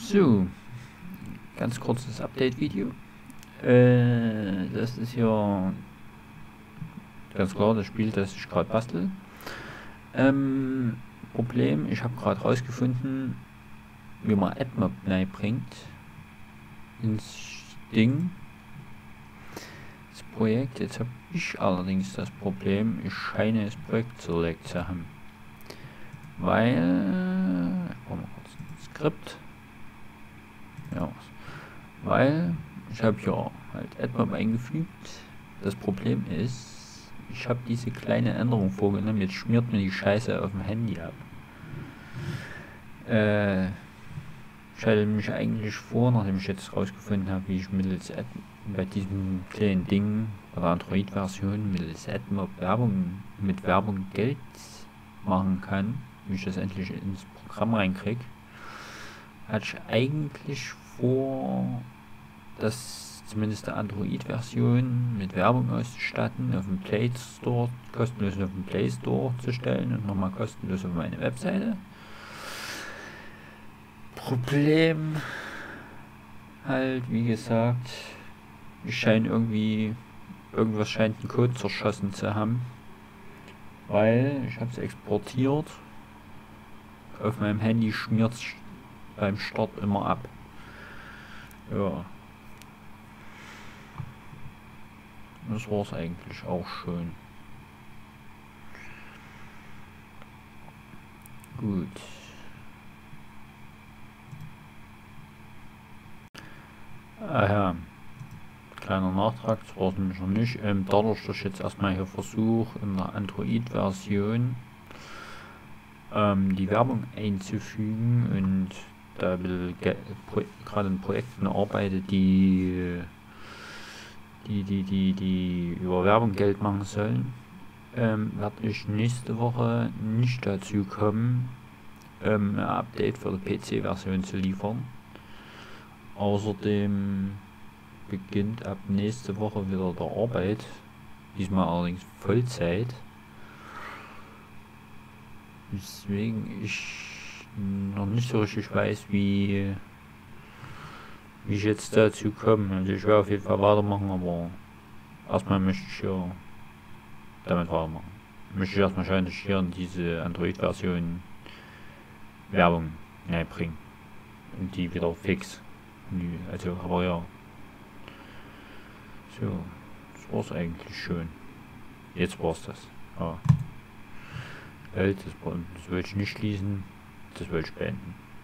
So, ganz kurzes Update-Video. Das ist ja ganz klar das Spiel, das ich gerade bastel. Problem, ich habe gerade rausgefunden, wie man AdMob bringt ins Ding, das Projekt. Jetzt habe ich allerdings das Problem, ich scheine das Projekt Select zu haben. Weil, ich brauche mal kurz ein Skript. Ja, weil ich habe hier halt AdMob eingefügt. Das Problem ist, ich habe diese kleine Änderung vorgenommen, jetzt schmiert mir die Scheiße auf dem Handy ab. Ich hatte mich eigentlich vor, nachdem ich jetzt rausgefunden habe, wie ich mittels bei diesem kleinen Ding bei der Android-Version mittels AdMob mit Werbung Geld machen kann, wie ich das endlich ins Programm reinkriege, hatte ich eigentlich vor, das zumindest der Android-Version mit Werbung auszustatten, auf dem Play Store, kostenlos auf dem Play Store zu stellen und nochmal kostenlos auf meine Webseite. Problem halt, wie gesagt, irgendwas scheint den Code zerschossen zu haben, weil ich habe es exportiert, auf meinem Handy schmiert es beim Start immer ab. Ja. Das war's eigentlich auch schon. Gut. Ah ja. Kleiner Nachtrag, das war es nämlich noch nicht. Dadurch, dass ich jetzt erstmal hier versuche, in der Android-Version die Werbung einzufügen und da gerade in Projekten arbeite, die über Werbung Geld machen sollen, werde ich nächste Woche nicht dazu kommen, ein Update für die PC-Version zu liefern. Außerdem beginnt ab nächste Woche wieder der Arbeit, diesmal allerdings Vollzeit, weswegen ich noch nicht so richtig weiß, wie ich jetzt dazu komme. Also ich werde auf jeden Fall weitermachen, aber erstmal möchte ich ja damit weitermachen. Möchte ich erstmal schauen, dass ich hier in diese Android-Version Werbung bringen und die wieder fix. Also, aber ja. So, das war's eigentlich schon. Jetzt war's das. Ja. Das wollte ich nicht schließen, das wollte ich beenden.